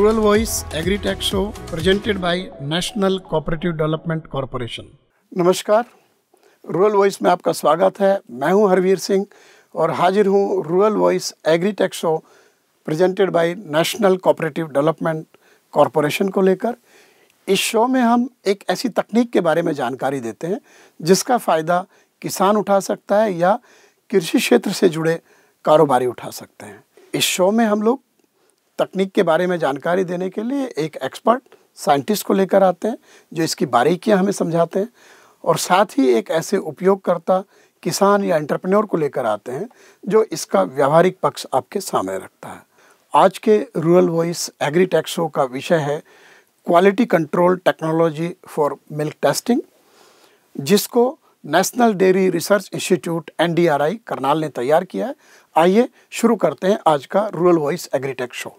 Rural voice agritech show presented by national cooperative development corporation. नमस्कार, rural voice में आपका स्वागत है। मैं हूं हरवीर सिंह और हाजिर हूं rural voice agritech show presented by national cooperative development corporation को लेकर। इस शो में हम एक ऐसी तकनीक के बारे में जानकारी देते हैं जिसका फ़ायदा किसान उठा सकता है या कृषि क्षेत्र से जुड़े कारोबारी उठा सकते हैं। इस शो में हम लोग तकनीक के बारे में जानकारी देने के लिए एक एक्सपर्ट साइंटिस्ट को लेकर आते हैं जो इसकी बारीकियां हमें समझाते हैं, और साथ ही एक ऐसे उपयोगकर्ता किसान या एंटरप्रेन्योर को लेकर आते हैं जो इसका व्यावहारिक पक्ष आपके सामने रखता है। आज के रूरल वॉइस एग्रीटेक शो का विषय है quality control technology for milk testing, जिसको national dairy research institute NDRI Karnal ने तैयार किया है। आइए शुरू करते हैं आज का रूरल वॉइस एग्रीटेक शो।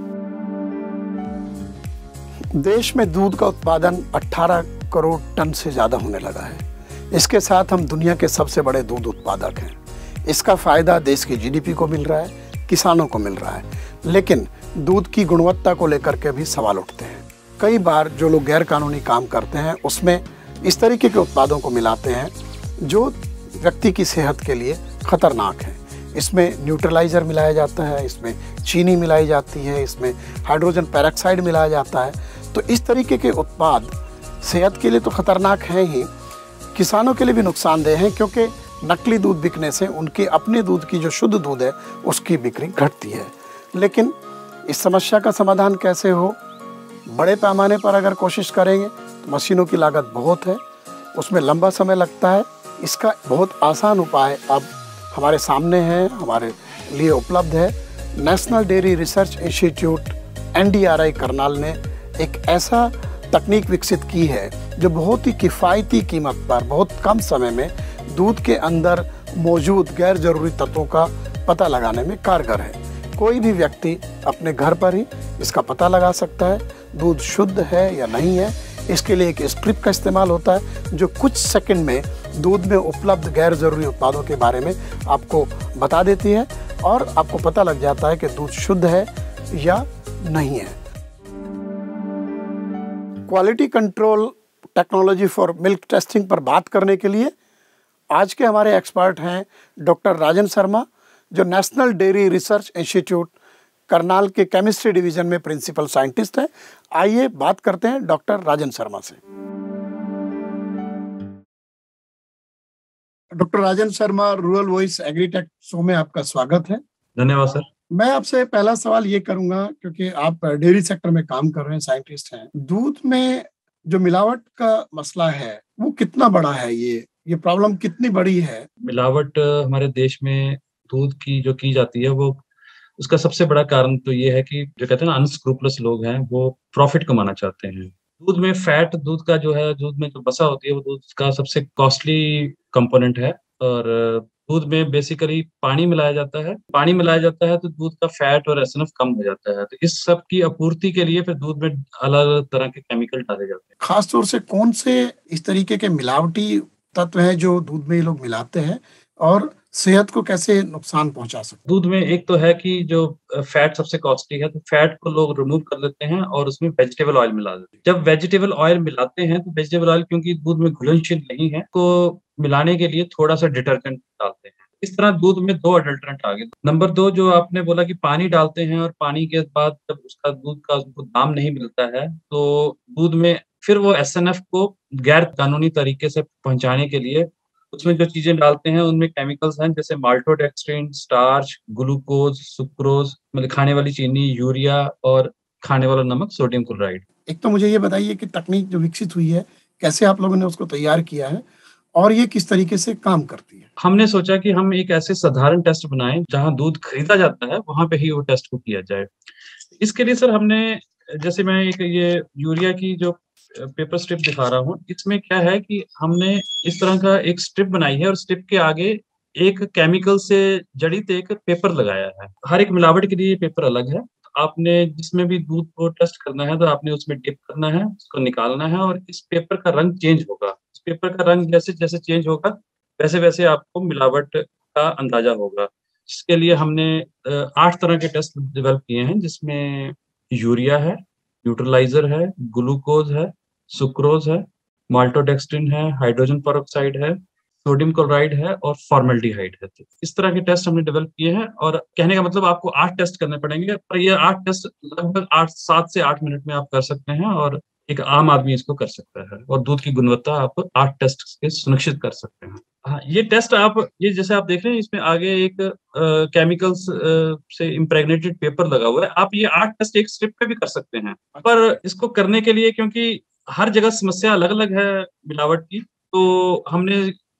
देश में दूध का उत्पादन 18 करोड़ टन से ज़्यादा होने लगा है। इसके साथ हम दुनिया के सबसे बड़े दूध उत्पादक हैं। इसका फ़ायदा देश की GDP को मिल रहा है, किसानों को मिल रहा है, लेकिन दूध की गुणवत्ता को लेकर के भी सवाल उठते हैं। कई बार जो लोग गैर कानूनी काम करते हैं उसमें इस तरीके के उत्पादों को मिलाते हैं जो व्यक्ति की सेहत के लिए खतरनाक है। इसमें न्यूट्रलाइज़र मिलाया जाता है, इसमें चीनी मिलाई जाती है, इसमें हाइड्रोजन पेरोक्साइड मिलाया जाता है। तो इस तरीके के उत्पाद सेहत के लिए तो खतरनाक हैं ही, किसानों के लिए भी नुकसानदेह हैं, क्योंकि नकली दूध बिकने से उनके अपने दूध की जो शुद्ध दूध है उसकी बिक्री घटती है। लेकिन इस समस्या का समाधान कैसे हो? बड़े पैमाने पर अगर कोशिश करेंगे तो मशीनों की लागत बहुत है, उसमें लंबा समय लगता है। इसका बहुत आसान उपाय अब हमारे सामने है, हमारे लिए उपलब्ध है। National dairy research institute NDRI Karnal ने एक ऐसा तकनीक विकसित की है जो बहुत ही किफ़ायती कीमत पर बहुत कम समय में दूध के अंदर मौजूद गैर जरूरी तत्वों का पता लगाने में कारगर है। कोई भी व्यक्ति अपने घर पर ही इसका पता लगा सकता है दूध शुद्ध है या नहीं है। इसके लिए एक स्ट्रिप का इस्तेमाल होता है जो कुछ सेकंड में दूध में उपलब्ध गैर ज़रूरी उत्पादों के बारे में आपको बता देती है और आपको पता लग जाता है कि दूध शुद्ध है या नहीं है। Quality control technology for milk testing पर बात करने के लिए आज के हमारे एक्सपर्ट हैं डॉक्टर राजन शर्मा, जो national dairy research institute Karnal के केमिस्ट्री डिवीजन में प्रिंसिपल साइंटिस्ट हैं। आइए बात करते हैं डॉक्टर राजन शर्मा से। Doctor Rajan Sharma, rural voice agritech show में आपका स्वागत है। धन्यवाद सर। मैं आपसे पहला सवाल ये करूंगा, क्योंकि आप डेयरी सेक्टर में काम कर रहे हैं, साइंटिस्ट हैं। दूध में जो मिलावट का मसला है वो कितना बड़ा है? ये प्रॉब्लम कितनी बड़ी है? मिलावट हमारे देश में दूध की जो की जाती है वो उसका सबसे बड़ा कारण तो ये है कि जो कहते हैं ना अनस्क्रूपलस लोग हैं वो प्रॉफिट कमाना चाहते हैं। दूध में फैट, दूध का जो है, दूध में जो वसा होती है वो दूध का सबसे कॉस्टली कंपोनेंट है। और दूध में बेसिकली पानी मिलाया जाता है। पानी मिलाया जाता है तो दूध का फैट और SNF कम हो जाता है। तो इस सब की आपूर्ति के लिए फिर दूध में अलग अलग तरह के केमिकल डाले जाते हैं। खास तौर से कौन से इस तरीके के मिलावटी तत्व हैं जो दूध में ये लोग मिलाते हैं और सेहत को कैसे नुकसान पहुंचा सकते हैं? दूध में एक तो है कि जो फैट सबसे कॉस्टली है, तो फैट को लोग रिमूव कर देते हैं और उसमें वेजिटेबल ऑयल मिला देते हैं। जब वेजिटेबल ऑयल मिलाते हैं तो वेजिटेबल ऑयल क्योंकि दूध में घुलनशील नहीं है, को मिलाने के लिए थोड़ा सा डिटर्जेंट डालते हैं। इस तरह दूध में 2 अडल्ट्रेंट आ गए। नंबर 2, जो आपने बोला कि पानी डालते हैं और पानी के बाद जब उसका दूध का उनको दाम नहीं मिलता है तो दूध में फिर वो SNF को गैर कानूनी तरीके से पहुंचाने के लिए उसमें जो चीजें डालते हैं उनमें केमिकल्स हैं, जैसे माल्टोडेक्स्ट्रिन, स्टार्च, ग्लूकोज, सुक्रोज, मतलब खाने वाली चीनी, यूरिया और खाने वाला नमक सोडियम क्लोराइड। एक तो मुझे ये बताइए कि तकनीक जो विकसित हुई है कैसे आप लोगों ने उसको तैयार किया है और ये किस तरीके से काम करती है? हमने सोचा कि हम एक ऐसे साधारण टेस्ट बनाएं जहां दूध खरीदा जाता है वहां पे ही वो टेस्ट को किया जाए। इसके लिए सर हमने, जैसे मैं एक ये यूरिया की जो पेपर स्ट्रिप दिखा रहा हूँ, इसमें क्या है कि हमने इस तरह का एक स्ट्रिप बनाई है और स्ट्रिप के आगे एक केमिकल से जड़ित एक पेपर लगाया है। हर एक मिलावट के लिए ये पेपर अलग है। आपने जिसमें भी दूध को टेस्ट करना है तो आपने उसमें डिप करना है, उसको निकालना है और इस पेपर का रंग चेंज होगा। इस पेपर का रंग जैसे जैसे चेंज होगा वैसे वैसे आपको मिलावट का अंदाजा होगा। इसके लिए हमने 8 तरह के टेस्ट डेवलप किए हैं, जिसमें यूरिया है, न्यूट्रलाइजर है, ग्लूकोज है, सुक्रोज है, माल्टोडेक्स्ट्रिन है, हाइड्रोजन पेरोक्साइड है, सोडियम क्लोराइड है और फॉर्मेल्डिहाइड है। तो इस तरह के टेस्ट हमने डेवलप किए हैं और कहने का मतलब आपको 8 टेस्ट करने पड़ेंगे, पर ये 8 टेस्ट लगभग 7 से 8 मिनट में आप कर सकते हैं और एक आम आदमी इसको कर सकता है और दूध की गुणवत्ता आप 8 टेस्ट के सुनिश्चित कर सकते हैं। हाँ, ये टेस्ट आप ये जैसे आप देख रहे हैं इसमें आगे एक केमिकल्स से इम्प्रेग्नेटेड पेपर लगा हुआ है। आप ये 8 टेस्ट एक स्ट्रिप पे भी कर सकते हैं, पर इसको करने के लिए क्योंकि हर जगह समस्या अलग अलग है मिलावट की, तो हमने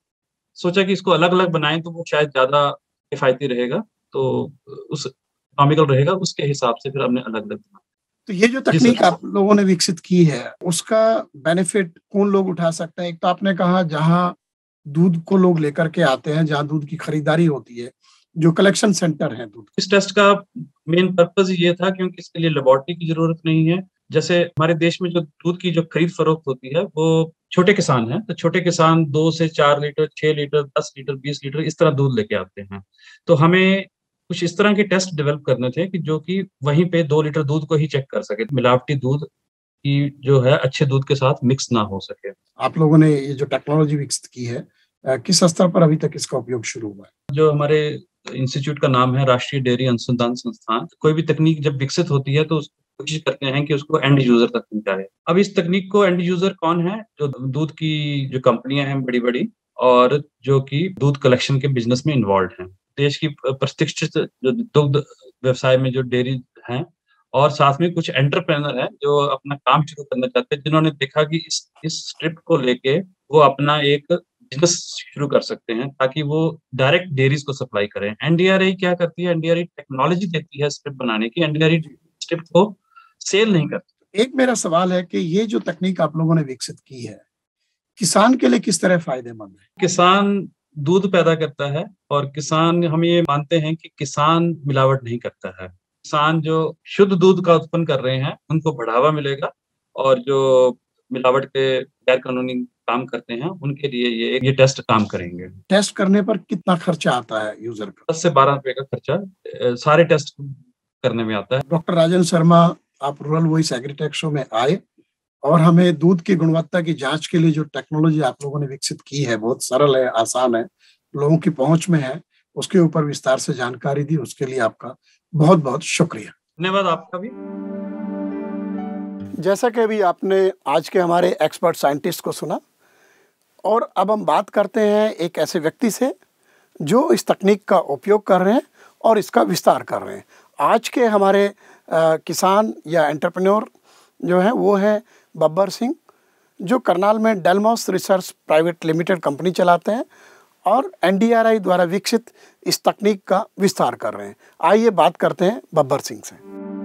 सोचा कि इसको अलग अलग बनाएं तो वो शायद ज्यादा किफायती रहेगा, तो उस इकोनॉमिकल रहेगा, उसके हिसाब से फिर हमने अलग अलग बनाया। तो ये जो तकनीक आप लोगों ने विकसित की है उसका बेनिफिट कौन लोग उठा सकते हैं? एक तो आपने कहा जहां दूध को लोग लेकर के आते हैं, जहां दूध की खरीदारी होती है, जो कलेक्शन सेंटर है दूध। इस टेस्ट का मेन पर्पस ये था क्योंकि इसके लिए लेबोरेटरी की जरूरत नहीं है। जैसे हमारे देश में जो दूध की जो खरीद फरोख्त होती है वो छोटे किसान हैं, तो छोटे किसान 2 से 4 लीटर, 6 लीटर, 10 लीटर, 20 लीटर इस तरह दूध लेके आते हैं। तो हमें कुछ इस तरह के टेस्ट डेवलप करने थे कि जो कि वहीं पे 2 लीटर दूध को ही चेक कर सके, मिलावटी दूध की जो है अच्छे दूध के साथ मिक्स ना हो सके। आप लोगों ने ये जो टेक्नोलॉजी विकसित की है, किस स्तर पर अभी तक इसका उपयोग शुरू हुआ है? जो हमारे इंस्टीट्यूट का नाम है राष्ट्रीय डेयरी अनुसंधान संस्थान। कोई भी तकनीक जब विकसित होती है तो कोशिश करते हैं कि उसको एंड यूजर तक पहुंचाए। अब इस तकनीक को एंड यूजर कौन है? जो दूध की जो कंपनियां हैं बड़ी बड़ी और जो कि दूध कलेक्शन के बिजनेस में इन्वॉल्व हैं, देश की प्रतिष्ठित जो दुग्ध व्यवसाय में जो डेयरी हैं, और साथ में कुछ एंटरप्रेनर हैं जो अपना काम शुरू करना चाहते हैं, जिन्होंने देखा कि इस स्ट्रिप को लेके वो अपना एक बिजनेस शुरू कर सकते हैं ताकि वो डायरेक्ट डेयरीज को सप्लाई करें। एनडीआरआई क्या करती है? एनडीआरआई टेक्नोलॉजी देती है स्ट्रिप बनाने की, एनडीआरआई स्ट्रिप को सेल नहीं करती। एक मेरा सवाल है कि ये जो तकनीक आप लोगों ने विकसित की है, किसान के लिए किस तरह फायदेमंद है? किसान दूध पैदा करता है और किसान, हम ये मानते हैं कि किसान मिलावट नहीं करता है। किसान जो शुद्ध दूध का उत्पन्न कर रहे हैं उनको बढ़ावा मिलेगा और जो मिलावट के गैर कानूनी काम करते हैं उनके लिए ये टेस्ट काम करेंगे। टेस्ट करने पर कितना खर्चा आता है यूजर का? 10 से 12 रुपए का खर्चा सारे टेस्ट करने में आता है। डॉक्टर राजेंद्र शर्मा, आप रूरल वॉइस एग्रीटेक शो में आए और हमें दूध की गुणवत्ता की जांच के लिए जो टेक्नोलॉजी आप लोगों ने विकसित की है, बहुत सरल है, आसान है, लोगों की पहुंच में है, उसके ऊपर विस्तार से जानकारी दी, उसके लिए आपका बहुत बहुत शुक्रिया। धन्यवाद आपका भी। जैसा कि अभी आपने आज के हमारे एक्सपर्ट साइंटिस्ट को सुना, और अब हम बात करते हैं एक ऐसे व्यक्ति से जो इस तकनीक का उपयोग कर रहे हैं और इसका विस्तार कर रहे हैं। आज के हमारे किसान या एंटरप्रेन्योर जो है वो है बब्बर सिंह, जो करनाल में Delmos research private limited company चलाते हैं और एनडीआरआई द्वारा विकसित इस तकनीक का विस्तार कर रहे हैं। आइए बात करते हैं बब्बर सिंह से।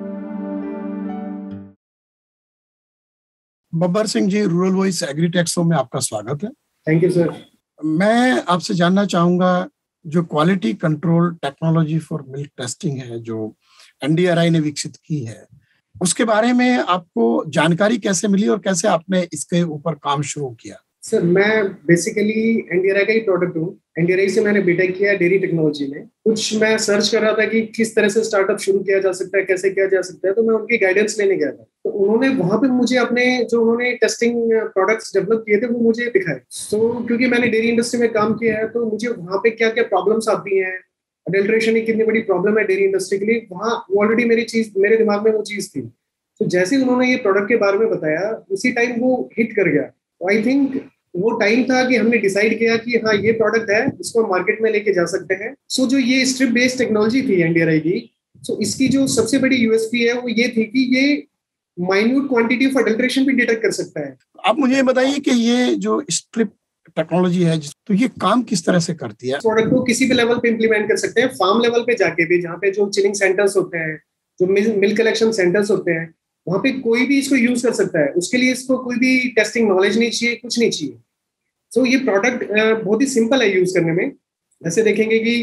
Babbar Singh ji, rural voice agritech show में आपका स्वागत है। Thank you sir. मैं आपसे जानना चाहूँगा, जो quality control technology for milk testing है जो एनडीआरआई ने विकसित की है, उसके बारे में आपको जानकारी कैसे मिली और कैसे आपने इसके ऊपर काम शुरू किया? सर, मैं बेसिकली एनडीआरआई का ही प्रोडक्ट हूँ। एनडीआरआई से मैंने बीटेक किया डेयरी टेक्नोलॉजी में। कुछ मैं सर्च कर रहा था कि किस तरह से स्टार्टअप शुरू किया जा सकता है, कैसे किया जा सकता है, तो मैं उनकी गाइडेंस लेने गया था। तो उन्होंने वहां पे मुझे अपने जो उन्होंने टेस्टिंग प्रोडक्ट्स डेवलप किए थे वो मुझे दिखाए। तो क्योंकि मैंने डेयरी इंडस्ट्री में काम किया है तो मुझे वहां पे क्या क्या प्रॉब्लम्स आती हैं, अडल्ट्रेशन एक कितनी बड़ी प्रॉब्लम है डेयरी इंडस्ट्री के लिए, वहाँ ऑलरेडी मेरे दिमाग में वो चीज थी। तो जैसे ही उन्होंने ये प्रोडक्ट के बारे में बताया उसी टाइम वो हिट कर गया। आई थिंक वो टाइम था कि हमने डिसाइड किया कि हाँ ये प्रोडक्ट है, इसको मार्केट में लेके जा सकते हैं। सो जो ये स्ट्रिप बेस्ड टेक्नोलॉजी थी एनडीआरआई की, सो इसकी जो सबसे बड़ी यूएसपी है वो ये थी कि ये माइन्यूट क्वांटिटी ऑफ अडल्ट्रेशन भी डिटेक्ट कर सकता है। आप मुझे बताइए कि ये जो स्ट्रिप टेक्नोलॉजी है तो ये काम किस तरह से करती है? प्रोडक्ट को किसी भी लेवल पे इंप्लीमेंट कर सकते हैं, फार्म लेवल पे जाके भी, जहाँ पे जो चिलिंग सेंटर्स होते हैं, जो मिल्क कलेक्शन सेंटर्स होते हैं, वहाँ पे कोई भी इसको यूज कर सकता है। उसके लिए इसको कोई भी टेस्टिंग नॉलेज नहीं चाहिए, कुछ नहीं चाहिए। सो ये प्रोडक्ट बहुत ही सिंपल है यूज करने में। जैसे देखेंगे कि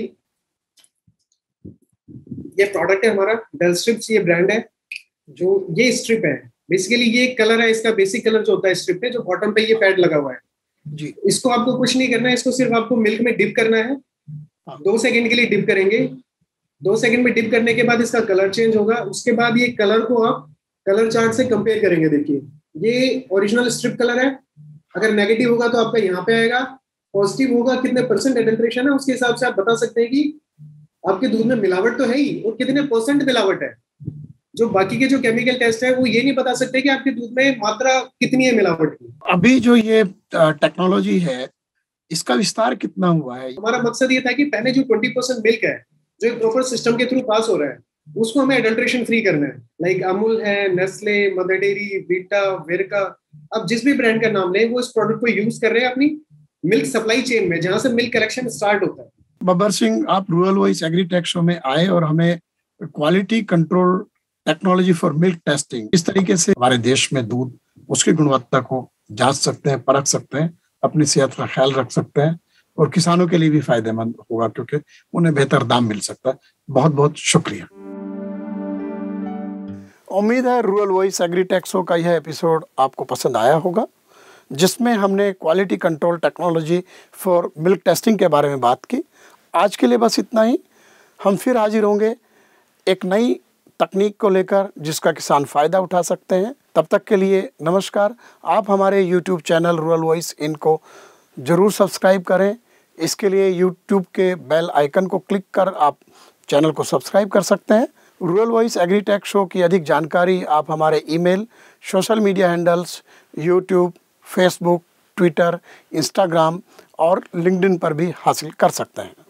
ये प्रोडक्ट है हमारा डेल स्ट्रिप्स, ये ब्रांड है। जो ये स्ट्रिप है बेसिकली ये कलर है, इसका बेसिक कलर जो होता है स्ट्रिप पे, जो बॉटम पे ये पैड लगा हुआ है जी। इसको आपको कुछ नहीं करना है, इसको सिर्फ आपको मिल्क में डिप करना है। 2 सेकंड के लिए डिप करेंगे। 2 सेकंड में डिप करने के बाद इसका कलर चेंज होगा। उसके बाद ये कलर को आप कलर चार्ट से कंपेयर करेंगे। देखिए ये ओरिजिनल स्ट्रिप कलर है, अगर नेगेटिव होगा तो आपका यहाँ पे आएगा, पॉजिटिव होगा कितने परसेंट एडल्ट्रेशन है, उसके हिसाब से आप बता सकते हैं कि आपके दूध में मिलावट तो है ही और कितने परसेंट मिलावट है। जो बाकी के जो केमिकल टेस्ट है वो ये नहीं बता सकते कि आपके दूध में मात्रा कितनी है मिलावट की। अभी जो ये टेक्नोलॉजी है इसका विस्तार कितना हुआ है? हमारा मकसद ये था कि पहले जो 20% मिल्क है जो एक प्रॉपर सिस्टम के थ्रू पास हो रहा है उसको हमें एडल्ट्रेशन फ्री करना है। लाइक अमूल है, नेस्ले, मदर डेयरी, बीटा, वेरका, अब जिस भी ब्रांड का नाम लें वो इस प्रोडक्ट को यूज कर रहे हैं अपनी मिल्क सप्लाई चेन में, जहां से मिल्क कलेक्शन स्टार्ट होता है। बब्बर सिंह, आप रूरल वॉइस एग्रीटेक शो में आए और हमें quality control technology for milk testing, इस तरीके से हमारे देश में दूध उसकी गुणवत्ता को जांच सकते हैं, परख सकते हैं, अपनी सेहत का ख्याल रख सकते हैं और किसानों के लिए भी फायदेमंद होगा क्योंकि उन्हें बेहतर दाम मिल सकता है। बहुत बहुत शुक्रिया। उम्मीद है रूरल वॉइस एग्रीटेक शो का यह एपिसोड आपको पसंद आया होगा, जिसमें हमने quality control technology for milk testing के बारे में बात की। आज के लिए बस इतना ही। हम फिर हाजिर होंगे एक नई तकनीक को लेकर जिसका किसान फ़ायदा उठा सकते हैं। तब तक के लिए नमस्कार। आप हमारे YouTube चैनल रूरल वॉइस इनको ज़रूर सब्सक्राइब करें। इसके लिए YouTube के बेल आइकन को क्लिक कर आप चैनल को सब्सक्राइब कर सकते हैं। रूरल वॉइस एग्रीटेक शो की अधिक जानकारी आप हमारे email, social media handles, YouTube, Facebook, Twitter, Instagram और लिंक्डइन पर भी हासिल कर सकते हैं।